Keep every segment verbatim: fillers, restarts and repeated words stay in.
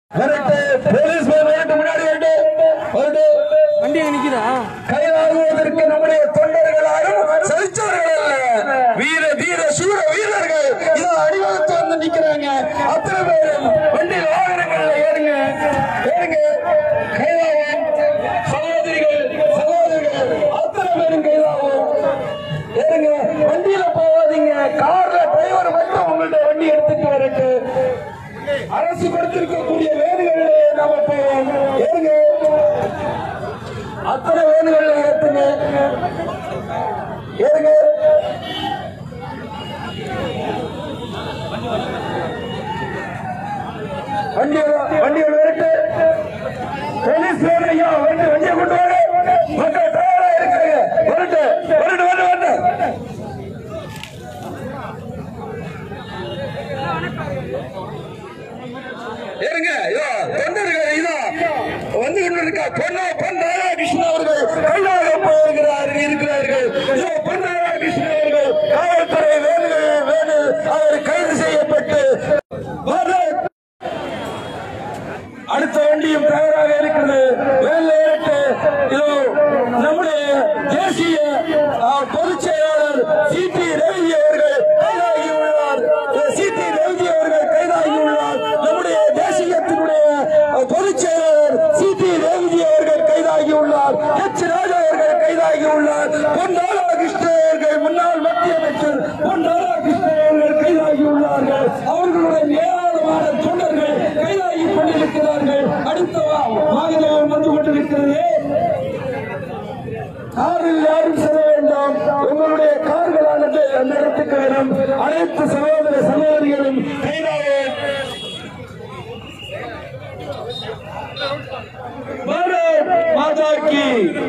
கைதாகுவதற்கு நம்முடைய தொண்டர்களாலும் சலிச்சவர்கள் அல்ல, வீர தீர சூர வீரர்கள் இதோ அணிவகுத்து வந்து நிக்கிறாங்க. அத்தனை பேரும் வண்டியில் வாகனங்கள்ல ஏறுங்க ஏறுங்க கைதாகும். சகோதரிகள் சகோதரிகள் அத்தனை பேரும் கைதாகும். ஏறுங்க, வண்டியில போவாதீங்க, கார்ல டிரைவர் மட்டும் உங்கள்ட்ட வண்டி எடுத்துட்டு வரட்டு. அரசு கொடுத்திருக்கக்கூடிய வேன்களிலே நாம போவோம். ஏறுங்க, அத்தனை வேன்களை ஏற்றுங்க. ஏறுங்க, வண்டி வண்டியோட வரட்டு. போலீஸ் வேன் ஐயா வண்டி வண்டியை கொண்டு வாங்க. மக்கள் தயாரா இருக்காங்க. வரட்டு வரட்டு வரட்டு வரட்டு. ஏறுங்க, இதோ தொண்டர்கள் இதோ வந்து கொண்டிருக்க பொன்னா பொன் ராதாகிருஷ்ணன் அவர்கள் கைதாக போகிறார்கள் இருக்கிறார்கள். இதோ பொன் ராதாகிருஷ்ணன் அவர்கள் காவல்துறை வேணுகள் வேணு அவர் கைது செய்யப்பட்டு அடுத்த வண்டியும் தயாராக இருக்கிறது. வேலை ஏறிட்டு இதோ நம்முடைய தேசிய பொதுச் செயலாளர் சி டி ரவி அவர்கள் கைதாகி உள்ளார். சி டி ரவி அவர்கள் கைதாகி உள்ளார். நம்முடைய தேசியத்தினுடைய பொதுச் செயலாளர் சி டி ரவி அவர்கள் கைதாகி உள்ளார். எச் ராஜா அவர்கள் கைதாகி உள்ளார். பொன் ராதாகிருஷ்ணன் அவர்கள் முன்னாள் மத்திய அமைச்சர் பொன் ராதாகிருஷ்ணன் அவர்கள் கைதாகி உள்ளார்கள். அவர்களுடன் ஏராளமான தொண்டர்கள் கைதாகி கொண்டிருக்கிறார்கள். அடுத்த வாகனம் வந்து கொண்டிருக்கிறது. காரில் யாரும் செல்ல வேண்டாம். உங்களுடைய கார்களானது அந்த இடத்துக்கு வரும். அனைத்து சகோதர சகோதரிகளும் கைதாக பாரத் மாதா கி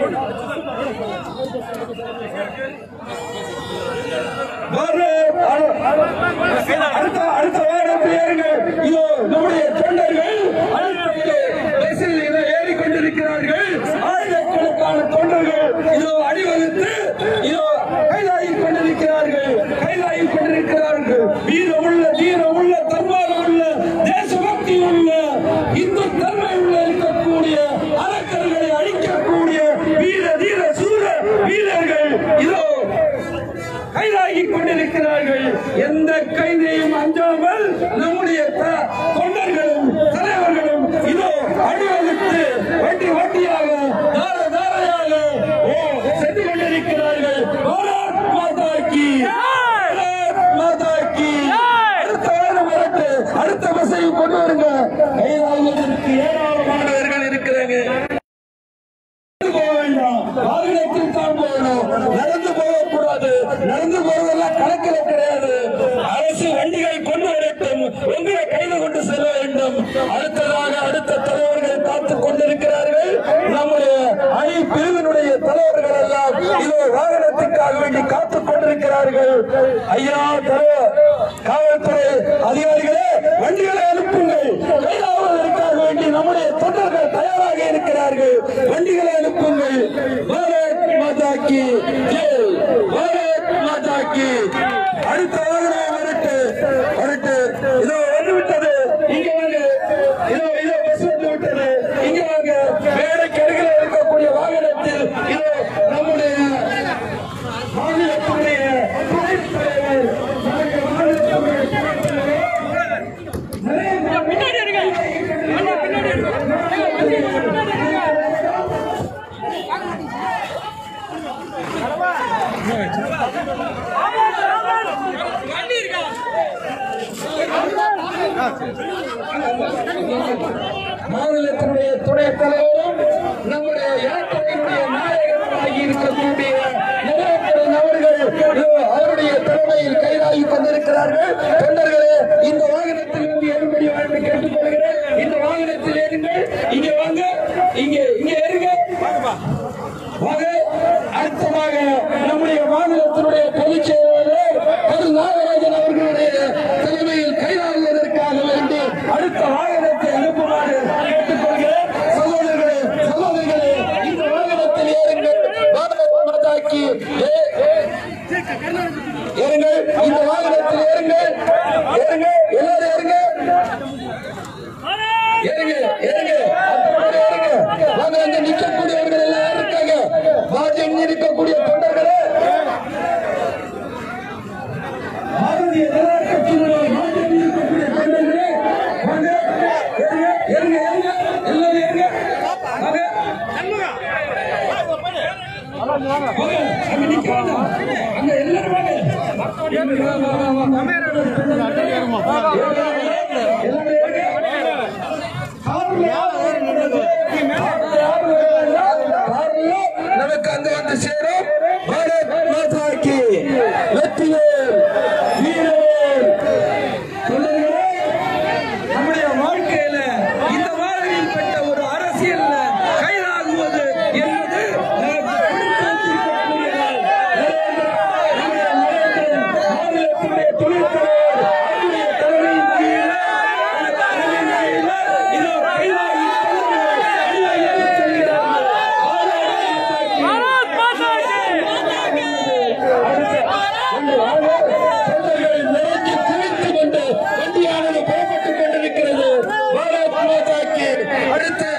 அடுத்த அடுத்த வாரத்தில் ஏறுங்கள். இதோ நம்முடைய தொண்டர்கள் பஸ்ஸில் இதோ ஏறிக்கொண்டிருக்கிறார்கள். ஆயிரக்கணக்கான தொண்டர்கள் இதோ அணிவகுத்து இதோ கைதாகி கொண்டிருக்கிறார்கள் கைதாகி கொண்டிருக்கிறார்கள். வீரமுள்ள தீரமுள்ள தன்மானம் உள்ள தேசபக்தி உள்ள இந்து தன்மை உள்ள இருக்கக்கூடிய அரக்கர்களை அழிக்கக்கூடிய வீர தீர சூர வீரர்கள் இதோ கைதாகி கொண்டிருக்கிறார்கள். எந்த கைதையும் அஞ்சாமல் நம்முடைய தொண்டர்களும் தலைவர்களும் இதோ அணிவகுத்து வண்டி வண்டியாக தார தாரையாக சென்று கொண்டிருக்கிறார்கள். பாரத் மாதா கி பாரத் மாதா கி. அடுத்த வாரம் வரட்டு, அடுத்த பஸ்ஸையும் கொண்டு வருங்க. கைதாகுவதற்கு ஏராளமானவர்கள் இருக்கிறாங்க. போக வேண்டாம், வாகனத்தில் தான் போகணும். நடந்து போகக்கூடாது. நடந்து போவதெல்லாம் கணக்கில் கிடையாது. அரசு வண்டிகள் கொண்டு வரட்டும், உங்களை கைது கொண்டு செல்ல வேண்டும். அடுத்ததாக அடுத்த தலைவர்கள் காத்துக் கொண்டிருக்கிறார்கள். நம்முடைய அணி பிரிவினுடைய தலைவர்கள் எல்லாம் இதோ வாகனத்துக்காக வேண்டி காத்துக் கொண்டிருக்கிறார்கள். ஐயா தலைவர் காவல்துறை அதிகாரிகளே, வண்டிகளை அனுப்புங்கள். கைதாவதற்காக வேண்டி நம்முடைய தொண்டர்கள் தயாராக இருக்கிறார்கள். வண்டிகளை அனுப்புங்கள். பாரத் மாதா கி ஜெய், பாரத் மாதா கி. அடுத்த வாகனம் வரட்டு வரட்டு. இதோ வந்து விட்டது. இங்க வாங்க. இதோ இதோ பஸ் வந்து விட்டது. இங்க வாங்க. மேடைக்கு அருகில் இருக்கக்கூடிய வாகனத்தில் இதோ நம்முடைய மாநிலத்துடைய துணைத் தலைவர் பின்னாடி இருங்க. பின்னாடி மாநிலத்தினுடைய துணைத் தலைவரும் நம்முடைய யாத்திரையினுடைய நாயகமாகி இருக்கக்கூடிய நரேந்திரன் அவர்கள் அவருடைய தலைமையில் கைதாகி கொண்டிருக்கிறார்கள். தொண்டர்களே, இந்த வாகனத்தில் இருந்து ஏறும்படி வாழ்ந்து கேட்டுக்கொள்கிறேன். இந்த வாகனத்தில் ஏறுங்கள். இங்க வாங்க, இங்க இங்க ஏறுங்க வாங்க. அடுத்ததாக நம்முடைய மாநிலத்தினுடைய பொதுச் செயலாளர் திரு நாகராஜன் அவர்களுடைய தலைமையில் கைதாகுவதற்காக வேண்டி அடுத்த வாகனத்தை அனுப்புமாறு கேட்டுக்கொள்கிறேன். சகோதரர்களே சகோதரிகளே, இந்த வாகனத்தில் ஏறுங்கள். பாரத் மாதா கி ஏறுங்கள். இந்த வாகனத்தில் ஏறுங்கள். ஏறுங்க, எல்லாரும் ஏறுங்க. ஏறுங்க ஏறுங்க அத்தனை ஏறுங்க வாங்க அங்க நிற்கக்கூடியவர்கள் எல்லாம் யார் இருக்காங்க பாஜக இருக்கக்கூடிய தொண்டர்களே பாரதிய ஜனதா கட்சியினுடைய பாஜக இருக்கக்கூடிய தொண்டர்களே வாங்க ஏறுங்க ஏறுங்க ஏறுங்க எல்லாரும் ஏறுங்க வாங்க அங்க நிக்கிறாங்க அங்க எல்லாரும் வாங்க நமக்கு அங்க வந்து சேரும் பாரத் மாதா கி வெற்றிவேல் வீரவேல். நம்முடைய வாழ்க்கையில இந்த மாதிரியில் பெற்ற ஒரு அரசியல் கைதாகுவது என்பது அடுத்து